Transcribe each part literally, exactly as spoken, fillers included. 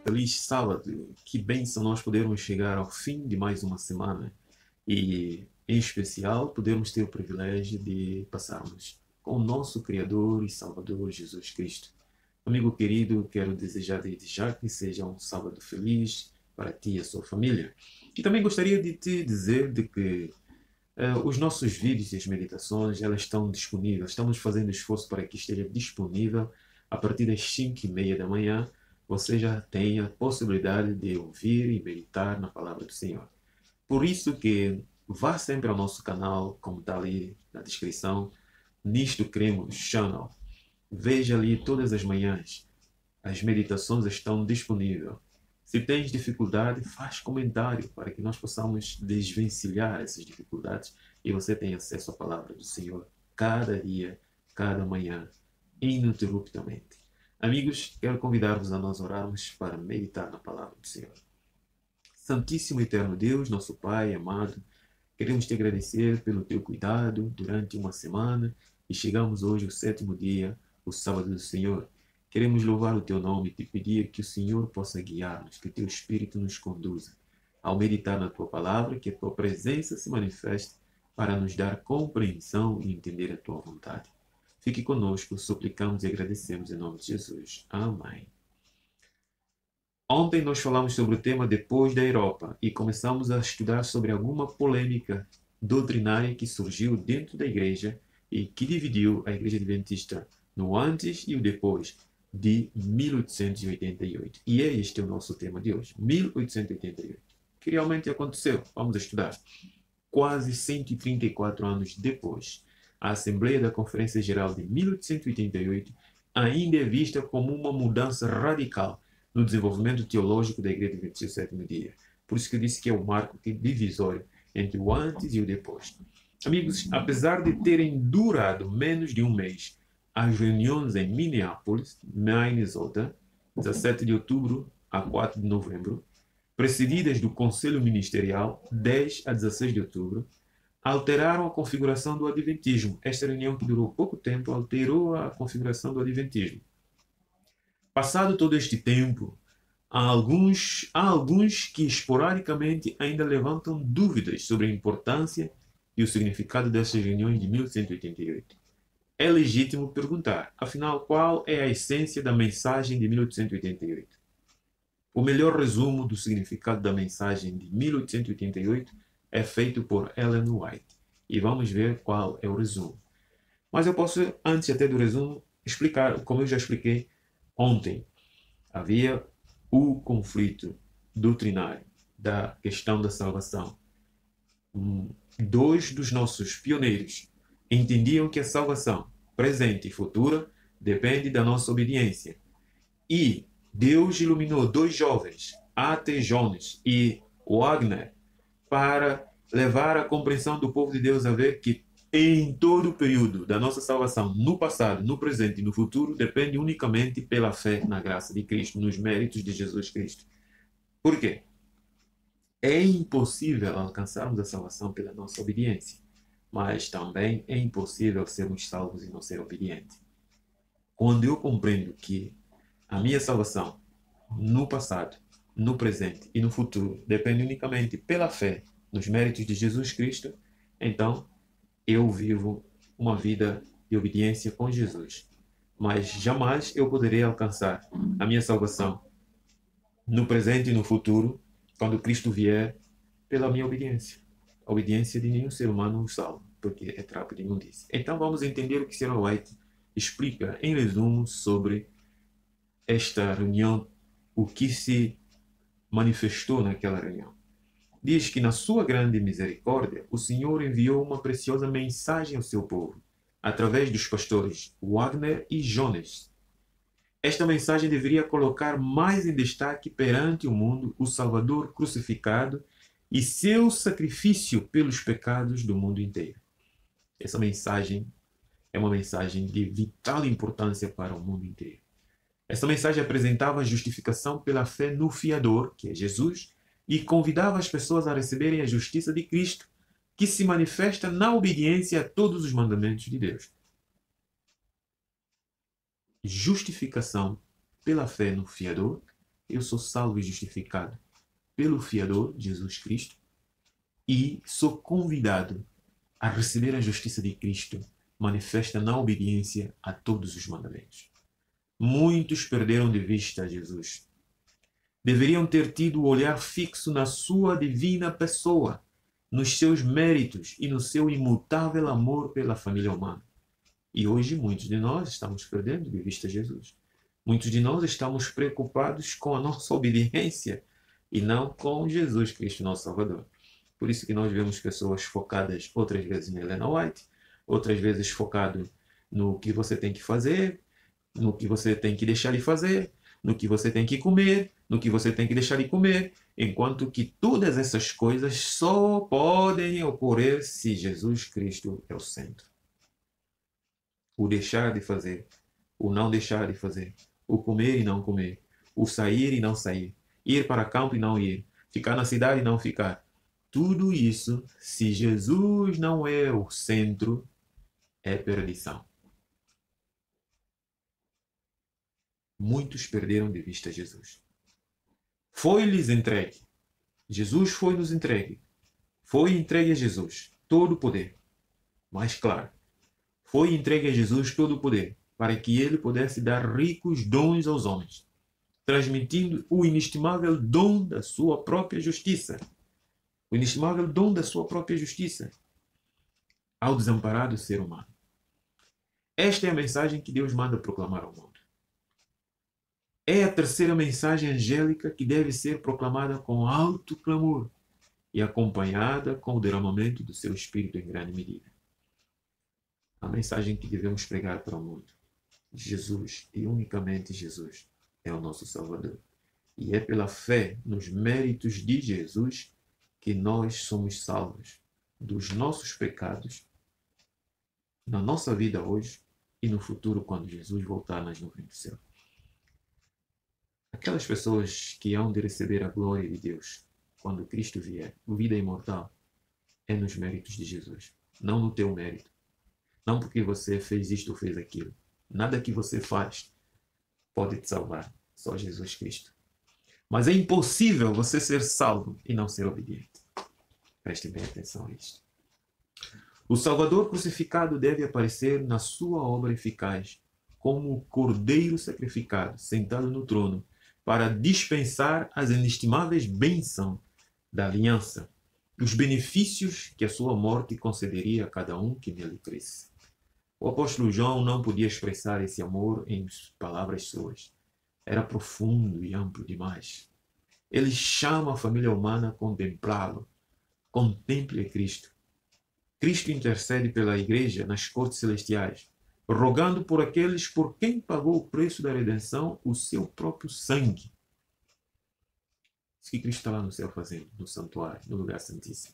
feliz sábado. Que bênção nós podermos chegar ao fim de mais uma semana e, em especial, podermos ter o privilégio de passarmos com o nosso Criador e Salvador Jesus Cristo. Amigo querido, quero desejar desde já que seja um sábado feliz para ti e a sua família. E também gostaria de te dizer de que uh, os nossos vídeos e as meditações, elas estão disponíveis. Estamos fazendo esforço para que esteja disponível a partir das cinco e meia da manhã. Você já tem a possibilidade de ouvir e meditar na palavra do Senhor. Por isso que vá sempre ao nosso canal, como está ali na descrição, Nisto Cremos Channel. Veja ali todas as manhãs. As meditações estão disponíveis. Se tens dificuldade, faz comentário para que nós possamos desvencilhar essas dificuldades e você tenha acesso à palavra do Senhor cada dia, cada manhã, ininterruptamente. Amigos, quero convidar-vos a nós orarmos para meditar na palavra do Senhor. Santíssimo e eterno Deus, nosso Pai amado, queremos te agradecer pelo teu cuidado durante uma semana e chegamos hoje ao sétimo dia, o sábado do Senhor. Queremos louvar o teu nome e te pedir que o Senhor possa guiar-nos, que o teu Espírito nos conduza ao meditar na tua palavra, que a tua presença se manifeste para nos dar compreensão e entender a tua vontade. Fique conosco, suplicamos e agradecemos em nome de Jesus. Amém. Ontem nós falamos sobre o tema depois da Europa e começamos a estudar sobre alguma polêmica doutrinária que surgiu dentro da igreja e que dividiu a igreja adventista no antes e o depois de mil oitocentos e oitenta e oito. E é este o nosso tema de hoje, mil oitocentos e oitenta e oito. O que realmente aconteceu? Vamos estudar. Quase cento e trinta e quatro anos depois, a Assembleia da Conferência Geral de mil oitocentos e oitenta e oito ainda é vista como uma mudança radical no desenvolvimento teológico da Igreja Adventista do Sétimo Dia. Por isso que eu disse que é o marco divisório entre o antes e o depois. Amigos, apesar de terem durado menos de um mês, as reuniões em Minneapolis, Minnesota, dezessete de outubro a quatro de novembro, precedidas do Conselho Ministerial, dez a dezesseis de outubro, alteraram a configuração do Adventismo. Esta reunião, que durou pouco tempo, alterou a configuração do Adventismo. Passado todo este tempo, há alguns, há alguns que esporadicamente ainda levantam dúvidas sobre a importância e o significado dessas reuniões de mil oitocentos e oitenta e oito. É legítimo perguntar, afinal, qual é a essência da mensagem de mil oitocentos e oitenta e oito? O melhor resumo do significado da mensagem de mil oitocentos e oitenta e oito é feito por Ellen White. E vamos ver qual é o resumo. Mas eu posso, antes até do resumo, explicar, como eu já expliquei ontem. Havia o conflito doutrinário da questão da salvação. Dois dos nossos pioneiros entendiam que a salvação, presente e futura, depende da nossa obediência. E Deus iluminou dois jovens, A T Jones e Wagner, para levar a compreensão do povo de Deus a ver que em todo o período da nossa salvação, no passado, no presente e no futuro, depende unicamente pela fé na graça de Cristo, nos méritos de Jesus Cristo. Por quê? É impossível alcançarmos a salvação pela nossa obediência, mas também é impossível sermos salvos e não ser obedientes. Quando eu compreendo que a minha salvação, no passado, no presente e no futuro, depende unicamente pela fé nos méritos de Jesus Cristo, então eu vivo uma vida de obediência com Jesus. Mas jamais eu poderei alcançar a minha salvação no presente e no futuro, quando Cristo vier, pela minha obediência. A obediência de nenhum ser humano nos salva, porque é trapo de imundícia. Então vamos entender o que Ellen White explica, em resumo, sobre esta reunião, o que se manifestou naquela reunião. Diz que, na sua grande misericórdia, o Senhor enviou uma preciosa mensagem ao seu povo, através dos pastores Wagner e Jones. Esta mensagem deveria colocar mais em destaque perante o mundo o Salvador crucificado e seu sacrifício pelos pecados do mundo inteiro. Essa mensagem é uma mensagem de vital importância para o mundo inteiro. Essa mensagem apresentava a justificação pela fé no Fiador, que é Jesus, e convidava as pessoas a receberem a justiça de Cristo, que se manifesta na obediência a todos os mandamentos de Deus. Justificação pela fé no Fiador eu sou salvo e justificado pelo Fiador, Jesus Cristo, e sou convidado a receber a justiça de Cristo, manifesta na obediência a todos os mandamentos. Muitos perderam de vista Jesus. Deveriam ter tido o olhar fixo na sua divina pessoa, nos seus méritos e no seu imutável amor pela família humana. E hoje muitos de nós estamos perdendo de vista Jesus. Muitos de nós estamos preocupados com a nossa obediência e não com Jesus Cristo, nosso Salvador. Por isso que nós vemos pessoas focadas outras vezes na Helena White, outras vezes focado no que você tem que fazer, no que você tem que deixar de fazer, no que você tem que comer, no que você tem que deixar de comer, enquanto que todas essas coisas só podem ocorrer se Jesus Cristo é o centro. O deixar de fazer, o não deixar de fazer, o comer e não comer, o sair e não sair, ir para campo e não ir, ficar na cidade e não ficar. Tudo isso, se Jesus não é o centro, é perdição. Muitos perderam de vista Jesus. Foi-lhes entregue. Jesus foi-nos entregue. Foi entregue a Jesus todo o poder. Mas, claro, foi entregue a Jesus todo o poder para que ele pudesse dar ricos dons aos homens, transmitindo o inestimável dom da sua própria justiça. O inestimável dom da sua própria justiça ao desamparado ser humano. Esta é a mensagem que Deus manda proclamar ao mundo. É a terceira mensagem angélica que deve ser proclamada com alto clamor e acompanhada com o derramamento do seu Espírito em grande medida. A mensagem que devemos pregar para o mundo. Jesus, e unicamente Jesus, é o nosso Salvador. E é pela fé nos méritos de Jesus que nós somos salvos dos nossos pecados na nossa vida hoje e no futuro quando Jesus voltar nas nuvens do céu. Aquelas pessoas que hão de receber a glória de Deus quando Cristo vier, a vida imortal, é nos méritos de Jesus, não no teu mérito. Não porque você fez isto ou fez aquilo. Nada que você faz pode te salvar, só Jesus Cristo. Mas é impossível você ser salvo e não ser obediente. Preste bem atenção a isto. O Salvador crucificado deve aparecer na sua obra eficaz, como o Cordeiro sacrificado, sentado no trono, para dispensar as inestimáveis bênçãos da aliança, os benefícios que a sua morte concederia a cada um que nele cresce. O apóstolo João não podia expressar esse amor em palavras suas. Era profundo e amplo demais. Ele chama a família humana a contemplá-lo. Contemple Cristo. Cristo intercede pela igreja nas cortes celestiais, rogando por aqueles por quem pagou o preço da redenção, o seu próprio sangue. Isso que Cristo está lá no céu fazendo, no santuário, no lugar santíssimo.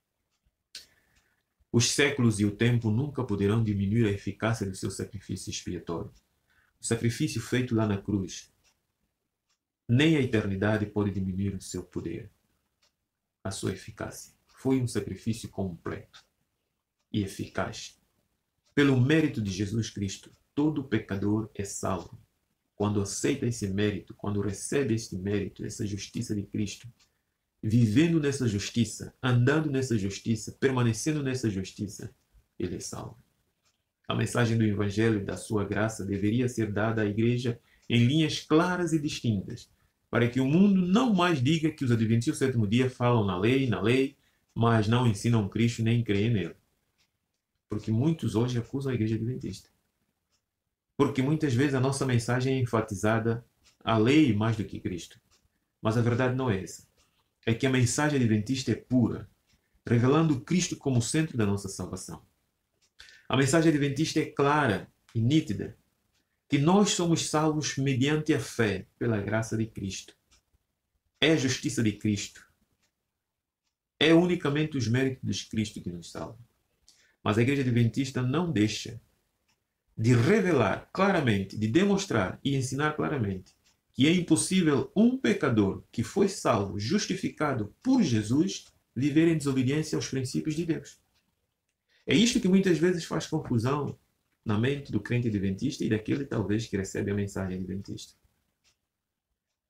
Os séculos e o tempo nunca poderão diminuir a eficácia do seu sacrifício expiatório. O sacrifício feito lá na cruz, nem a eternidade pode diminuir o seu poder, a sua eficácia. Foi um sacrifício completo e eficaz. Pelo mérito de Jesus Cristo, todo pecador é salvo. Quando aceita esse mérito, quando recebe este mérito, essa justiça de Cristo, vivendo nessa justiça, andando nessa justiça, permanecendo nessa justiça, ele é salvo. A mensagem do Evangelho e da sua graça deveria ser dada à igreja em linhas claras e distintas, para que o mundo não mais diga que os adventistas do sétimo dia falam na lei, na lei, mas não ensinam Cristo nem creem nele. Porque muitos hoje acusam a igreja adventista. Porque muitas vezes a nossa mensagem é enfatizada a lei mais do que Cristo. Mas a verdade não é essa. É que a mensagem adventista é pura, revelando Cristo como centro da nossa salvação. A mensagem adventista é clara e nítida, que nós somos salvos mediante a fé, pela graça de Cristo. É a justiça de Cristo. É unicamente os méritos de Cristo que nos salvam. Mas a igreja adventista não deixa de revelar claramente, de demonstrar e ensinar claramente que é impossível um pecador que foi salvo, justificado por Jesus, viver em desobediência aos princípios de Deus. É isto que muitas vezes faz confusão na mente do crente adventista e daquele talvez que recebe a mensagem adventista.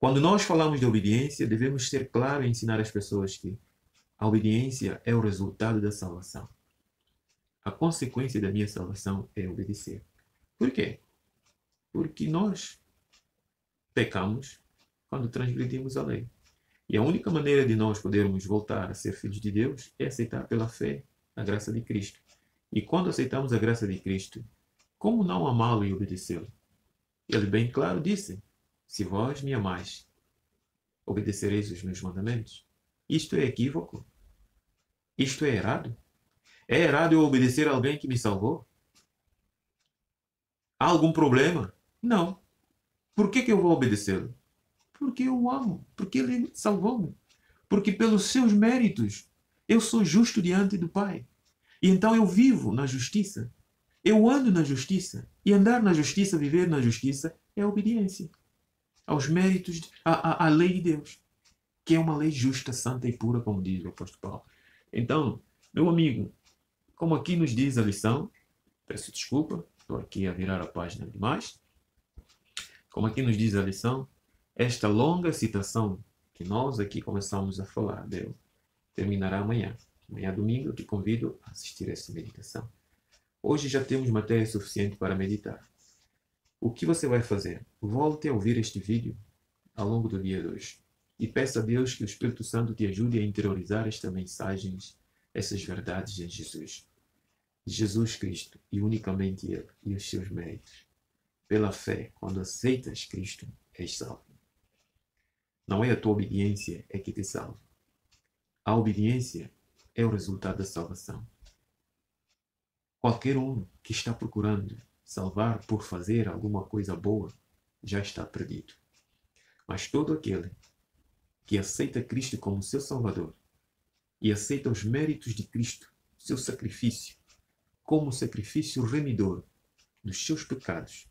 Quando nós falamos de obediência, devemos ser claros e ensinar as pessoas que a obediência é o resultado da salvação. A consequência da minha salvação é obedecer. Por quê? Porque nós pecamos quando transgredimos a lei. E a única maneira de nós podermos voltar a ser filhos de Deus é aceitar pela fé a graça de Cristo. E quando aceitamos a graça de Cristo, como não amá-lo e obedecê-lo? Ele bem claro disse: se vós me amais, obedecereis os meus mandamentos. Isto é equívoco? Isto é errado? É errado eu obedecer a alguém que me salvou? Há algum problema? Não. Por que, que eu vou obedecê-lo? Porque eu o amo, porque ele salvou-me. Porque pelos seus méritos eu sou justo diante do Pai. E então eu vivo na justiça. Eu ando na justiça. E andar na justiça, viver na justiça, é obediência aos méritos, à, à, à lei de Deus, que é uma lei justa, santa e pura, como diz o apóstolo Paulo. Então, meu amigo, como aqui nos diz a lição, peço desculpa, estou aqui a virar a página demais. Como aqui nos diz a lição, esta longa citação que nós aqui começamos a falar dele terminará amanhã. Amanhã, domingo, eu te convido a assistir a essa meditação. Hoje já temos matéria suficiente para meditar. O que você vai fazer? Volte a ouvir este vídeo ao longo do dia de hoje e peça a Deus que o Espírito Santo te ajude a interiorizar estas mensagens, essas verdades em Jesus. Jesus Cristo, e unicamente Ele, e os seus méritos. Pela fé, quando aceitas Cristo, és salvo. Não é a tua obediência é que te salva. A obediência é o resultado da salvação. Qualquer um que está procurando salvar por fazer alguma coisa boa, já está perdido. Mas todo aquele que aceita Cristo como seu Salvador e aceita os méritos de Cristo, seu sacrifício, como sacrifício remidor dos seus pecados,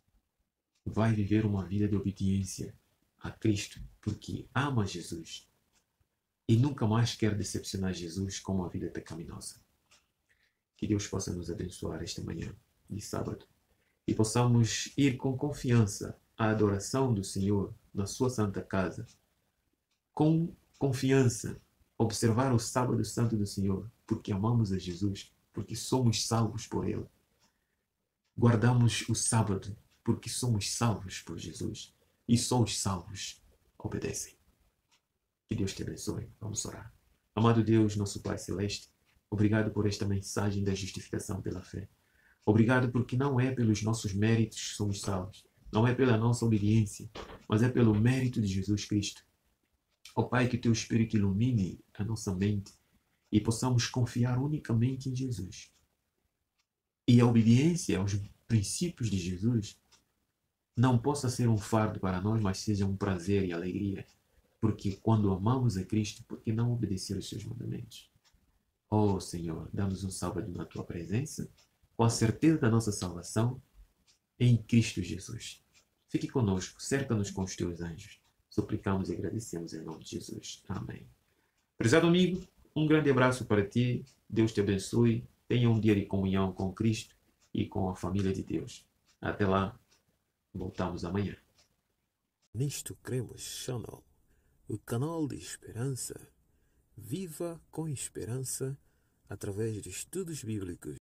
vai viver uma vida de obediência a Cristo, porque ama Jesus e nunca mais quer decepcionar Jesus com uma vida pecaminosa. Que Deus possa nos abençoar esta manhã de sábado e possamos ir com confiança à adoração do Senhor na sua santa casa, com confiança observar o sábado santo do Senhor, porque amamos a Jesus, porque somos salvos por Ele. Guardamos o sábado, porque somos salvos por Jesus, e só os salvos obedecem. Que Deus te abençoe. Vamos orar. Amado Deus, nosso Pai Celeste, obrigado por esta mensagem da justificação pela fé. Obrigado porque não é pelos nossos méritos que somos salvos, não é pela nossa obediência, mas é pelo mérito de Jesus Cristo. Ó Pai, que o Teu Espírito ilumine a nossa mente e possamos confiar unicamente em Jesus. E a obediência aos princípios de Jesus não possa ser um fardo para nós, mas seja um prazer e alegria. Porque quando amamos a Cristo, por que não obedecer os seus mandamentos? Ó Senhor, dá-nos um sábado na Tua presença, com a certeza da nossa salvação em Cristo Jesus. Fique conosco, cerca-nos com os Teus anjos. Suplicamos e agradecemos em nome de Jesus. Amém. Prezado amigo, um grande abraço para ti. Deus te abençoe. Tenha um dia de comunhão com Cristo e com a família de Deus. Até lá. Voltamos amanhã. Nisto Cremos Channel, o canal de esperança. Viva com esperança através de estudos bíblicos.